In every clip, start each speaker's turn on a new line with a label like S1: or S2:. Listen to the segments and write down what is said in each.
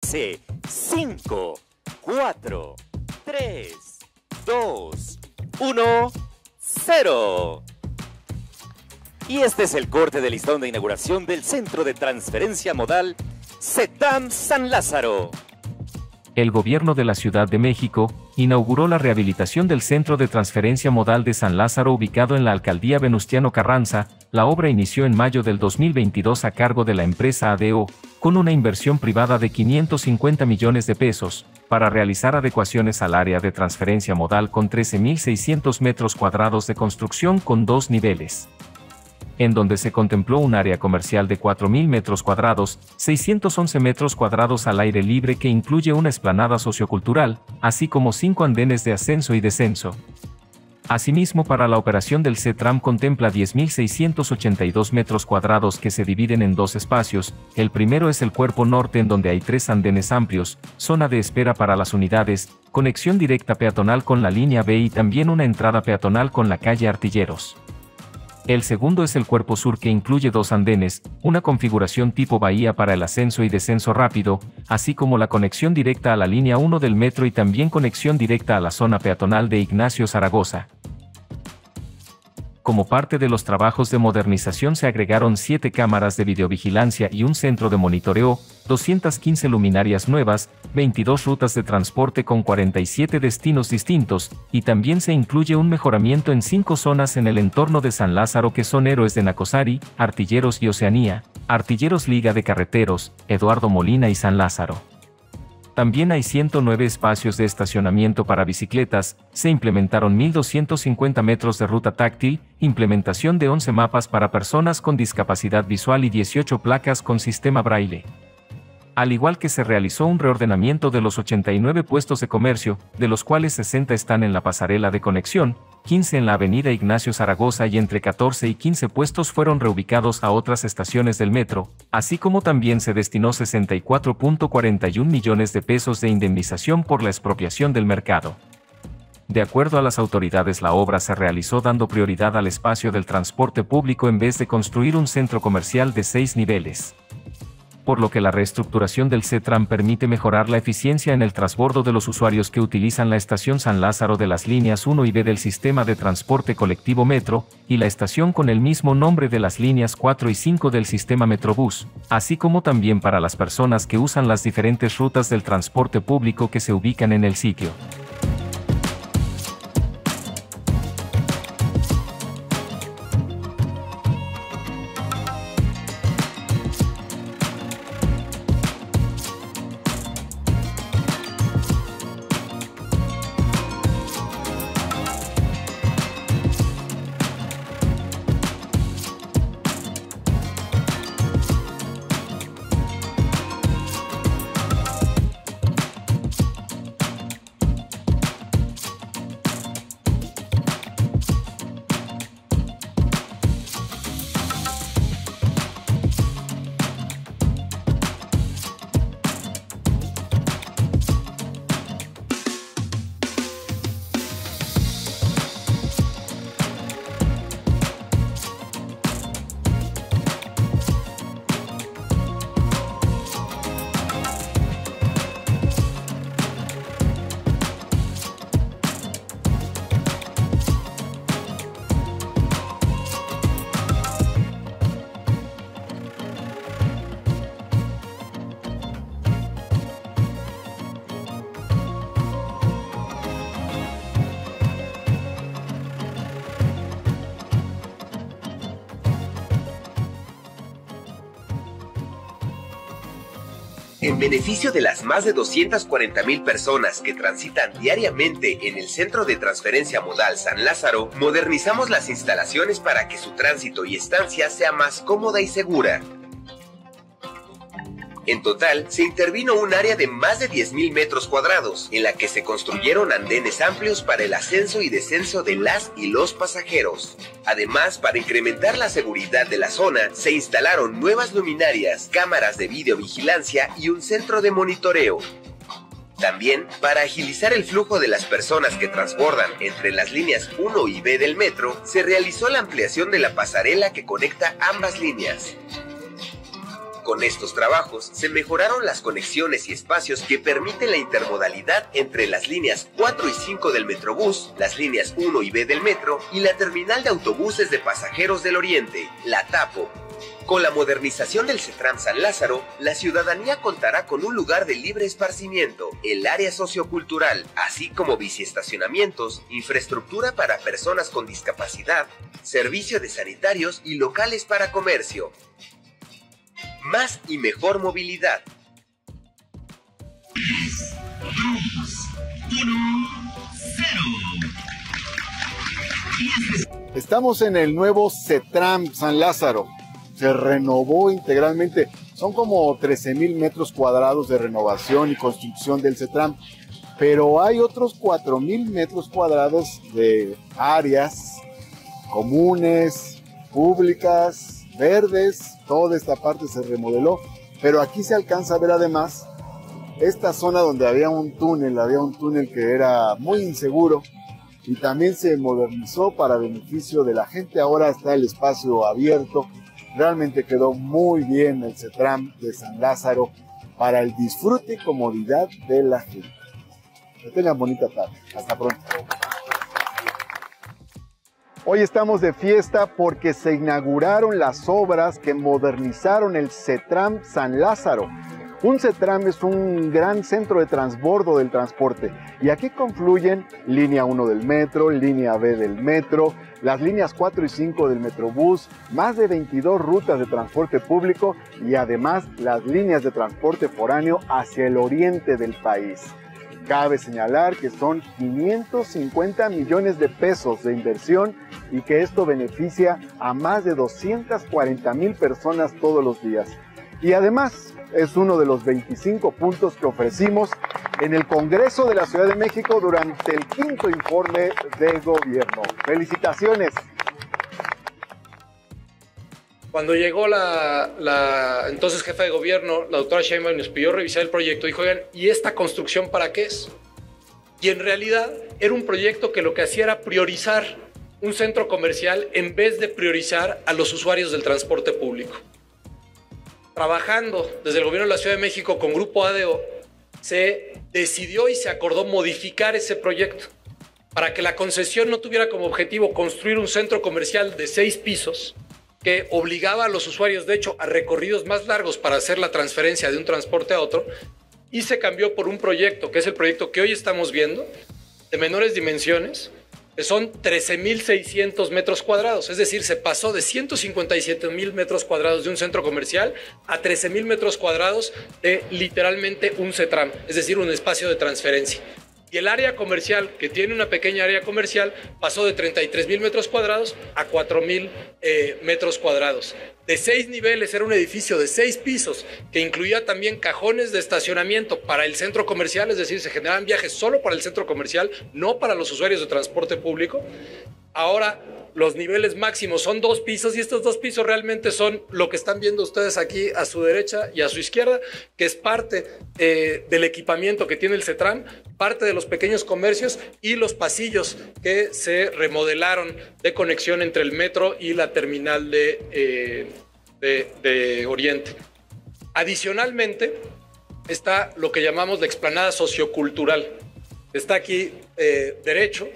S1: Dice 5, 4, 3, 2, 1, 0. Y este es el corte de listón de inauguración del Centro de Transferencia Modal CETAM San Lázaro.
S2: El gobierno de la Ciudad de México inauguró la rehabilitación del Centro de Transferencia Modal de San Lázaro ubicado en la Alcaldía Venustiano Carranza. La obra inició en mayo del 2022 a cargo de la empresa ADO, con una inversión privada de 550 millones de pesos, para realizar adecuaciones al área de transferencia modal con 13.600 metros cuadrados de construcción con 2 niveles, en donde se contempló un área comercial de 4.000 metros cuadrados, 611 metros cuadrados al aire libre que incluye una explanada sociocultural, así como 5 andenes de ascenso y descenso. Asimismo, para la operación del CETRAM contempla 10.682 metros cuadrados que se dividen en 2 espacios. El primero es el cuerpo norte, en donde hay 3 andenes amplios, zona de espera para las unidades, conexión directa peatonal con la línea B y también una entrada peatonal con la calle Artilleros. El segundo es el cuerpo sur, que incluye 2 andenes, una configuración tipo bahía para el ascenso y descenso rápido, así como la conexión directa a la línea 1 del metro y también conexión directa a la zona peatonal de Ignacio Zaragoza. Como parte de los trabajos de modernización se agregaron 7 cámaras de videovigilancia y un centro de monitoreo, 215 luminarias nuevas, 22 rutas de transporte con 47 destinos distintos, y también se incluye un mejoramiento en 5 zonas en el entorno de San Lázaro que son Héroes de Nacosari, Artilleros y Oceanía, Artilleros Liga de Carreteros, Eduardo Molina y San Lázaro. También hay 109 espacios de estacionamiento para bicicletas, se implementaron 1.250 metros de ruta táctil, implementación de 11 mapas para personas con discapacidad visual y 18 placas con sistema braille. Al igual que se realizó un reordenamiento de los 89 puestos de comercio, de los cuales 60 están en la pasarela de conexión, 15 en la avenida Ignacio Zaragoza y entre 14 y 15 puestos fueron reubicados a otras estaciones del metro, así como también se destinó 64.41 millones de pesos de indemnización por la expropiación del mercado. De acuerdo a las autoridades, la obra se realizó dando prioridad al espacio del transporte público en vez de construir un centro comercial de 6 niveles. Por lo que la reestructuración del CETRAM permite mejorar la eficiencia en el transbordo de los usuarios que utilizan la estación San Lázaro de las líneas 1 y B del sistema de transporte colectivo Metro, y la estación con el mismo nombre de las líneas 4 y 5 del sistema Metrobús, así como también para las personas que usan las diferentes rutas del transporte público que se ubican en el sitio.
S3: En beneficio de las más de 240,000 personas que transitan diariamente en el Centro de Transferencia Modal San Lázaro, modernizamos las instalaciones para que su tránsito y estancia sea más cómoda y segura. En total, se intervino un área de más de 10.000 metros cuadrados, en la que se construyeron andenes amplios para el ascenso y descenso de las y los pasajeros. Además, para incrementar la seguridad de la zona, se instalaron nuevas luminarias, cámaras de videovigilancia y un centro de monitoreo. También, para agilizar el flujo de las personas que transbordan entre las líneas 1 y B del metro, se realizó la ampliación de la pasarela que conecta ambas líneas. Con estos trabajos se mejoraron las conexiones y espacios que permiten la intermodalidad entre las líneas 4 y 5 del Metrobús, las líneas 1 y B del metro y la terminal de autobuses de pasajeros del Oriente, la TAPO. Con la modernización del CETRAM San Lázaro, la ciudadanía contará con un lugar de libre esparcimiento, el área sociocultural, así como biciestacionamientos, infraestructura para personas con discapacidad, servicio de sanitarios y locales para comercio. Más y mejor movilidad.
S4: 3, 2, 1, 0.
S5: Estamos en el nuevo CETRAM San Lázaro. Se renovó integralmente. Son como 13,000 metros cuadrados de renovación y construcción del CETRAM. Pero hay otros 4,000 metros cuadrados de áreas comunes, públicas, verdes. Toda esta parte se remodeló. Pero aquí se alcanza a ver además esta zona donde había un túnel que era muy inseguro. Y también se modernizó para beneficio de la gente. Ahora está el espacio abierto. Realmente quedó muy bien el CETRAM de San Lázaro para el disfrute y comodidad de la gente. Que tengan bonita tarde. Hasta pronto. Hoy estamos de fiesta porque se inauguraron las obras que modernizaron el CETRAM San Lázaro. Un CETRAM es un gran centro de transbordo del transporte y aquí confluyen línea 1 del metro, línea B del metro, las líneas 4 y 5 del Metrobús, más de 22 rutas de transporte público y además las líneas de transporte foráneo hacia el oriente del país. Cabe señalar que son 550 millones de pesos de inversión y que esto beneficia a más de 240,000 personas todos los días. Y además es uno de los 25 puntos que ofrecimos en el Congreso de la Ciudad de México durante el 5º informe de gobierno. ¡Felicitaciones!
S6: Cuando llegó la entonces jefa de gobierno, la doctora Sheinbaum, nos pidió revisar el proyecto, dijo, oigan, ¿y esta construcción para qué es? Y en realidad era un proyecto que lo que hacía era priorizar un centro comercial en vez de priorizar a los usuarios del transporte público. Trabajando desde el gobierno de la Ciudad de México con Grupo ADO, se decidió y se acordó modificar ese proyecto para que la concesión no tuviera como objetivo construir un centro comercial de 6 pisos que obligaba a los usuarios, de hecho, a recorridos más largos para hacer la transferencia de un transporte a otro, y se cambió por un proyecto, que es el proyecto que hoy estamos viendo, de menores dimensiones, que son 13,600 metros cuadrados, es decir, se pasó de 157,000 metros cuadrados de un centro comercial a 13,000 metros cuadrados de literalmente un CETRAM, es decir, un espacio de transferencia. Y el área comercial, que tiene una pequeña área comercial, pasó de 33,000 metros cuadrados a 4,000 metros cuadrados. De 6 niveles, era un edificio de 6 pisos, que incluía también cajones de estacionamiento para el centro comercial, es decir, se generaban viajes solo para el centro comercial, no para los usuarios de transporte público. Ahora los niveles máximos son 2 pisos y estos 2 pisos realmente son lo que están viendo ustedes aquí a su derecha y a su izquierda, que es parte del equipamiento que tiene el CETRAM, parte de los pequeños comercios y los pasillos que se remodelaron de conexión entre el metro y la terminal de Oriente. Adicionalmente está lo que llamamos la explanada sociocultural. Está aquí derecho,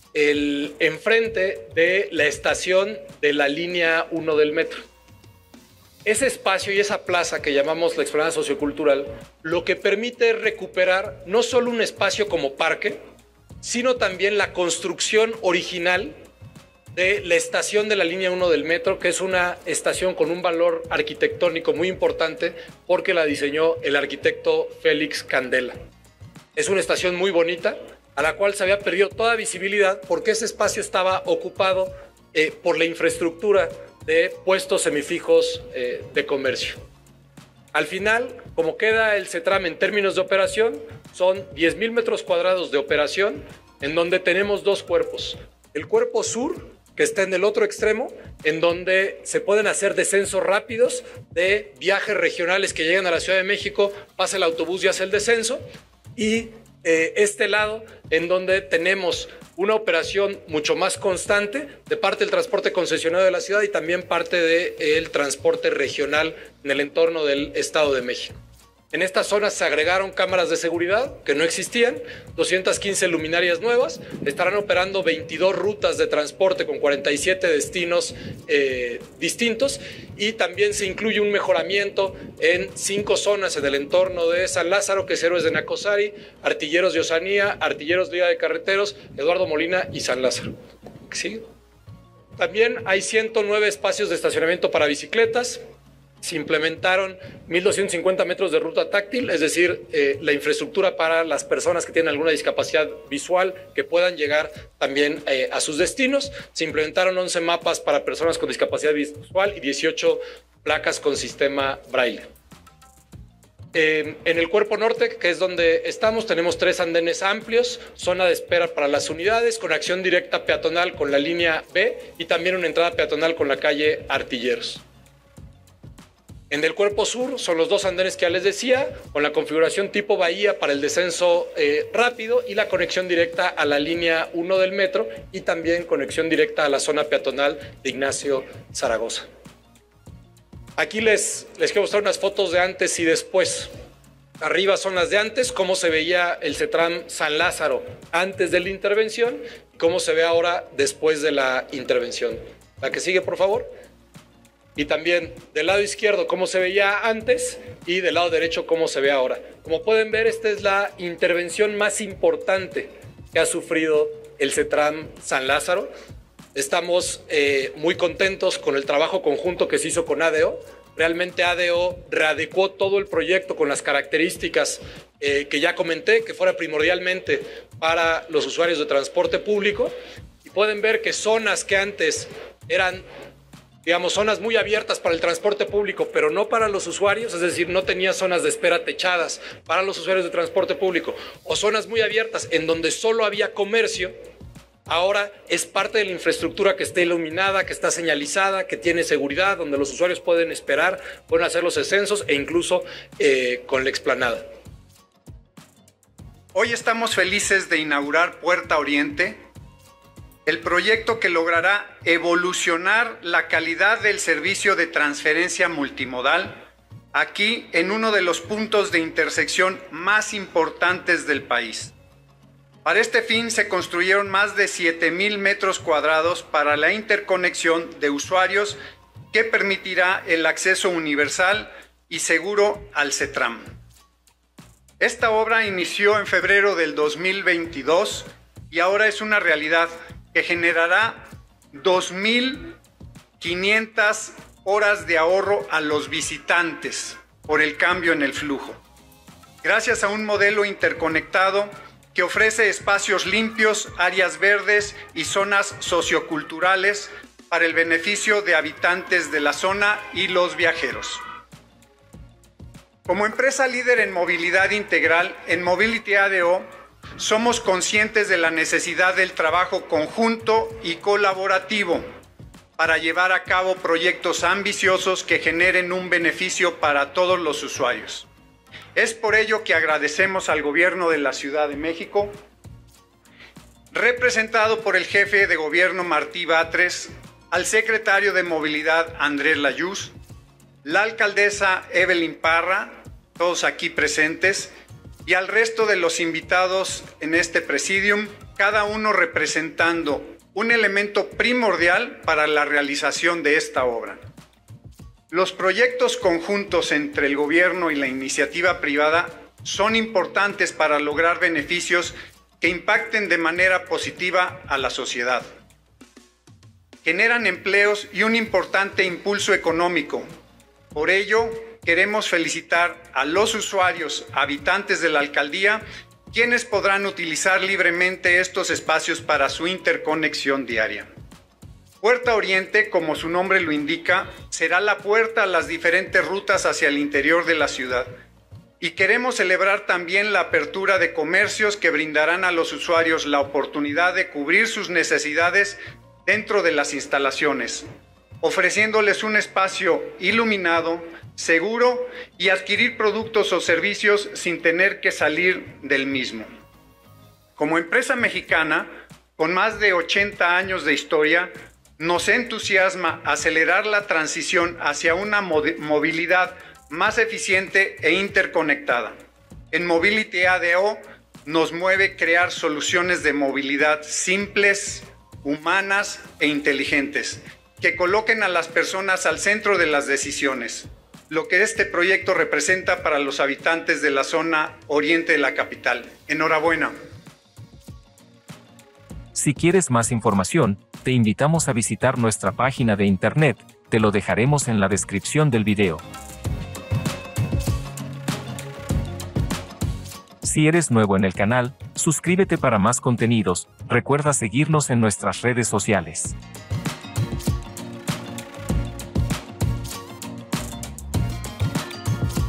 S6: enfrente de la estación de la línea 1 del metro. Ese espacio y esa plaza que llamamos la explanada sociocultural, lo que permite es recuperar no solo un espacio como parque, sino también la construcción original de la estación de la línea 1 del metro, que es una estación con un valor arquitectónico muy importante porque la diseñó el arquitecto Félix Candela. Es una estación muy bonita, a la cual se había perdido toda visibilidad porque ese espacio estaba ocupado por la infraestructura de puestos semifijos de comercio. Al final, como queda el CETRAM en términos de operación, son 10,000 metros cuadrados de operación, en donde tenemos 2 cuerpos. El cuerpo sur, que está en el otro extremo, en donde se pueden hacer descensos rápidos de viajes regionales que llegan a la Ciudad de México, pasa el autobús y hace el descenso, y este lado, en donde tenemos una operación mucho más constante de parte del transporte concesionario de la ciudad y también parte del transporte regional en el entorno del Estado de México. En estas zonas se agregaron cámaras de seguridad que no existían, 215 luminarias nuevas, estarán operando 22 rutas de transporte con 47 destinos distintos y también se incluye un mejoramiento en 5 zonas en el entorno de San Lázaro, que es Héroes de Nacosari, Artilleros de Osanía, Artilleros Liga de Carreteros, Eduardo Molina y San Lázaro. ¿Sí? También hay 109 espacios de estacionamiento para bicicletas. Se implementaron 1.250 metros de ruta táctil, es decir, la infraestructura para las personas que tienen alguna discapacidad visual que puedan llegar también a sus destinos. Se implementaron 11 mapas para personas con discapacidad visual y 18 placas con sistema braille. En el cuerpo norte, que es donde estamos, tenemos 3 andenes amplios, zona de espera para las unidades, con acción directa peatonal con la línea B y también una entrada peatonal con la calle Artilleros. En el cuerpo sur son los 2 andenes que ya les decía, con la configuración tipo bahía para el descenso rápido y la conexión directa a la línea 1 del metro y también conexión directa a la zona peatonal de Ignacio Zaragoza. Aquí les quiero mostrar unas fotos de antes y después. Arriba son las de antes, cómo se veía el CETRAM San Lázaro antes de la intervención y cómo se ve ahora después de la intervención. La que sigue, por favor. Y también del lado izquierdo cómo se veía antes y del lado derecho cómo se ve ahora. Como pueden ver, esta es la intervención más importante que ha sufrido el CETRAM San Lázaro. Estamos muy contentos con el trabajo conjunto que se hizo con ADO. Realmente ADO readecuó todo el proyecto con las características que ya comenté, que fuera primordialmente para los usuarios de transporte público. Y pueden ver que zonas que antes eran, digamos, zonas muy abiertas para el transporte público, pero no para los usuarios, es decir, no tenía zonas de espera techadas para los usuarios de transporte público, o zonas muy abiertas en donde solo había comercio, ahora es parte de la infraestructura que está iluminada, que está señalizada, que tiene seguridad, donde los usuarios pueden esperar, pueden hacer los descensos e incluso con la explanada.
S7: Hoy estamos felices de inaugurar Puerta Oriente, el proyecto que logrará evolucionar la calidad del servicio de transferencia multimodal aquí en uno de los puntos de intersección más importantes del país. Para este fin se construyeron más de 7,000 metros cuadrados para la interconexión de usuarios que permitirá el acceso universal y seguro al CETRAM. Esta obra inició en febrero del 2022 y ahora es una realidad que generará 2,500 horas de ahorro a los visitantes por el cambio en el flujo. Gracias a un modelo interconectado que ofrece espacios limpios, áreas verdes y zonas socioculturales para el beneficio de habitantes de la zona y los viajeros. Como empresa líder en movilidad integral, en Mobility ADO, somos conscientes de la necesidad del trabajo conjunto y colaborativo para llevar a cabo proyectos ambiciosos que generen un beneficio para todos los usuarios. Es por ello que agradecemos al Gobierno de la Ciudad de México, representado por el jefe de gobierno Martí Batres, al secretario de Movilidad Andrés Layuz, la alcaldesa Evelyn Parra, todos aquí presentes, y al resto de los invitados en este presidium, cada uno representando un elemento primordial para la realización de esta obra. Los proyectos conjuntos entre el gobierno y la iniciativa privada son importantes para lograr beneficios que impacten de manera positiva a la sociedad. Generan empleos y un importante impulso económico. Por ello, queremos felicitar a los usuarios, habitantes de la alcaldía, quienes podrán utilizar libremente estos espacios para su interconexión diaria. Puerta Oriente, como su nombre lo indica, será la puerta a las diferentes rutas hacia el interior de la ciudad. Y queremos celebrar también la apertura de comercios que brindarán a los usuarios la oportunidad de cubrir sus necesidades dentro de las instalaciones, ofreciéndoles un espacio iluminado, seguro y adquirir productos o servicios sin tener que salir del mismo. Como empresa mexicana, con más de 80 años de historia, nos entusiasma acelerar la transición hacia una movilidad más eficiente e interconectada. En Mobility ADO nos mueve crear soluciones de movilidad simples, humanas e inteligentes, que coloquen a las personas al centro de las decisiones, lo que este proyecto representa para los habitantes de la zona oriente de la capital. Enhorabuena.
S2: Si quieres más información, te invitamos a visitar nuestra página de internet, te lo dejaremos en la descripción del video. Si eres nuevo en el canal, suscríbete para más contenidos, recuerda seguirnos en nuestras redes sociales.